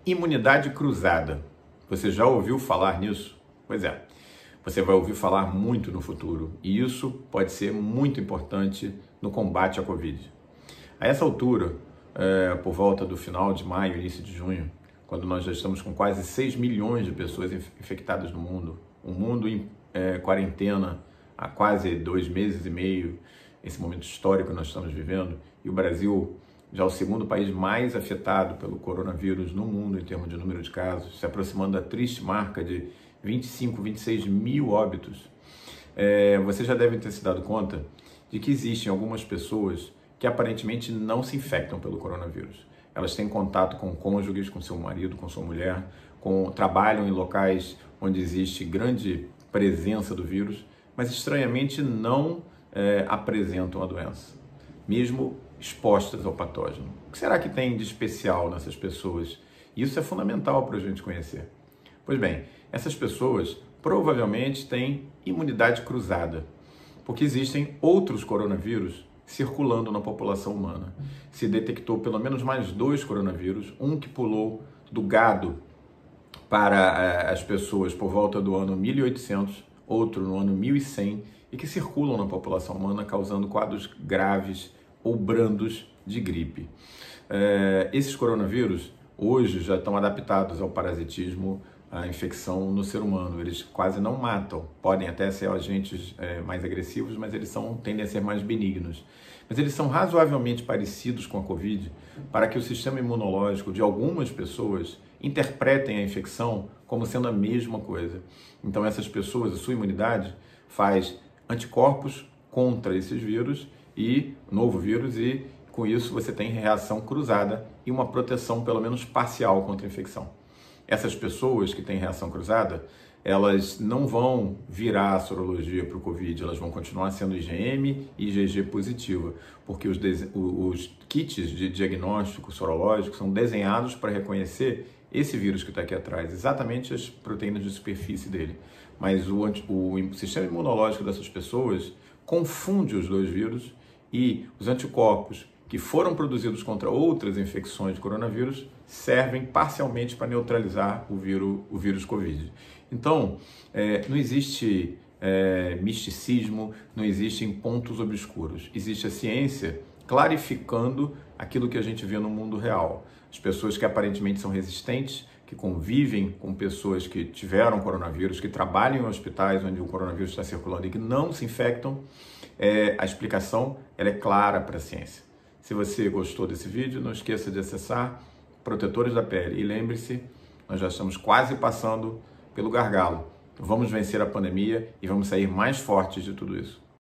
Imunidade cruzada. Você já ouviu falar nisso? Pois é, você vai ouvir falar muito no futuro e isso pode ser muito importante no combate à Covid. A essa altura, por volta do final de maio, início de junho, quando nós já estamos com quase 6 milhões de pessoas infectadas no mundo, o mundo em quarentena há quase 2 meses e meio, esse momento histórico que nós estamos vivendo, e o Brasil já é o segundo país mais afetado pelo coronavírus no mundo em termos de número de casos, se aproximando da triste marca de 25, 26 mil óbitos. Você já deve ter se dado conta de que existem algumas pessoas que aparentemente não se infectam pelo coronavírus. Elas têm contato com cônjuges, com seu marido, com sua mulher, trabalham em locais onde existe grande presença do vírus, mas estranhamente não apresentam a doença, mesmo expostas ao patógeno. O que será que tem de especial nessas pessoas? Isso é fundamental para a gente conhecer. Pois bem, essas pessoas provavelmente têm imunidade cruzada, porque existem outros coronavírus circulando na população humana. Se detectou pelo menos mais 2 coronavírus, um que pulou do gado para as pessoas por volta do ano 1800, outro no ano 1100, e que circulam na população humana causando quadros graves ou brandos de gripe. Esses coronavírus hoje já estão adaptados ao parasitismo, à infecção no ser humano. Eles quase não matam, podem até ser agentes mais agressivos, mas eles tendem a ser mais benignos. Mas eles são razoavelmente parecidos com a Covid para que o sistema imunológico de algumas pessoas interpretem a infecção como sendo a mesma coisa. Então essas pessoas, a sua imunidade faz anticorpos contra esses vírus e novo vírus, e com isso você tem reação cruzada e uma proteção pelo menos parcial contra a infecção. Essas pessoas que têm reação cruzada, elas não vão virar a sorologia para o Covid, elas vão continuar sendo IgM e IgG positiva, porque os kits de diagnóstico sorológico são desenhados para reconhecer esse vírus que está aqui atrás, exatamente as proteínas de superfície dele. Mas o sistema imunológico dessas pessoas confunde os dois vírus, e os anticorpos que foram produzidos contra outras infecções de coronavírus servem parcialmente para neutralizar o vírus Covid. Então, não existe misticismo, não existem pontos obscuros. Existe a ciência clarificando aquilo que a gente vê no mundo real. As pessoas que aparentemente são resistentes, que convivem com pessoas que tiveram coronavírus, que trabalham em hospitais onde o coronavírus está circulando e que não se infectam, a explicação ela é clara para a ciência. Se você gostou desse vídeo, não esqueça de acessar Protetores da Pele. E lembre-se, nós já estamos quase passando pelo gargalo. Vamos vencer a pandemia e vamos sair mais fortes de tudo isso.